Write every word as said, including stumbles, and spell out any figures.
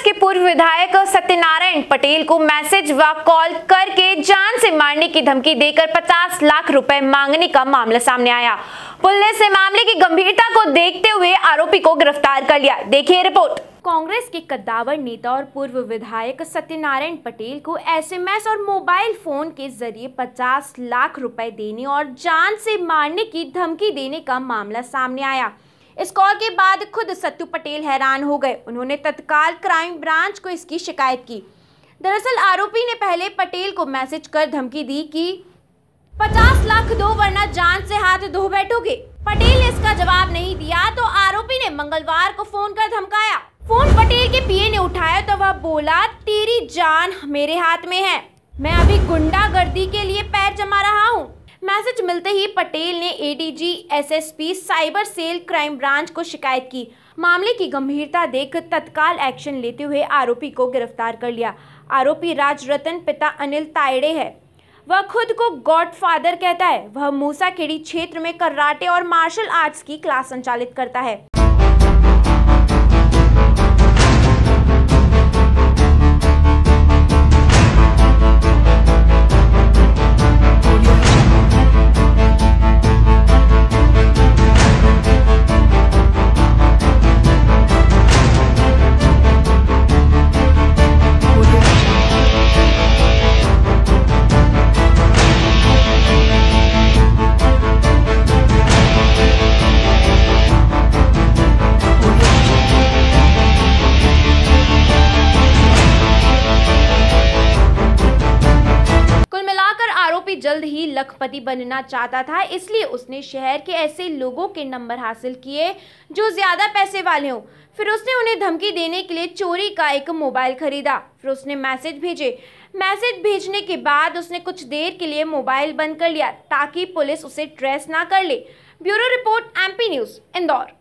के पूर्व विधायक सत्यनारायण पटेल को मैसेज व कॉल करके जान से मारने की धमकी देकर पचास लाख रुपए मांगने का मामला सामने आया। पुलिस ने मामले की गंभीरता को देखते हुए आरोपी को गिरफ्तार कर लिया। देखिए रिपोर्ट। कांग्रेस के कद्दावर नेता और पूर्व विधायक सत्यनारायण पटेल को एसएमएस और मोबाइल फोन के जरिए पचास लाख रुपए देने और जान से मारने की धमकी देने का मामला सामने आया। इस कॉल के बाद खुद सत्तू पटेल हैरान हो गए। उन्होंने तत्काल क्राइम ब्रांच को इसकी शिकायत की। दरअसल आरोपी ने पहले पटेल को मैसेज कर धमकी दी कि पचास लाख दो वरना जान से हाथ धो बैठोगे। पटेल ने इसका जवाब नहीं दिया तो आरोपी ने मंगलवार को फोन कर धमकाया। फोन पटेल के पीए ने उठाया तो वह बोला, तेरी जान मेरे हाथ में है, मैं अभी गुंडागर्दी के लिए पैर जमा रहा हूँ। मैसेज मिलते ही पटेल ने ADG SSP cyber cell crime branch को शिकायत की। मामले की गंभीरता देख तत्काल एक्शन लेते हुए आरोपी को गिरफ्तार कर लिया। आरोपी राजरतन पिता अनिल तायड़े है। वह खुद को गॉडफादर कहता है। वह मूसाखेड़ी क्षेत्र में कराटे और मार्शल आर्ट्स की क्लास संचालित करता है। जल्द ही लखपति बनना चाहता था, इसलिए उसने शहर के ऐसे लोगों के नंबर हासिल किए जो ज्यादा पैसे वाले हों। फिर उसने उन्हें धमकी देने के लिए चोरी का एक मोबाइल खरीदा। फिर उसने मैसेज भेजे। मैसेज भेजने के बाद उसने कुछ देर के लिए मोबाइल बंद कर लिया ताकि पुलिस उसे ट्रेस ना कर ले। Bureau report, MP news, Indore.